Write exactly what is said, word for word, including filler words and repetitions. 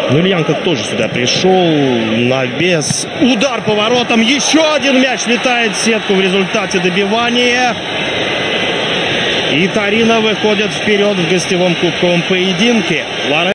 Ну, Ильянко тоже сюда пришел. Навес. Удар по воротам. Еще один мяч летает в сетку в результате добивания. И Торино выходит вперед в гостевом кубковом поединке.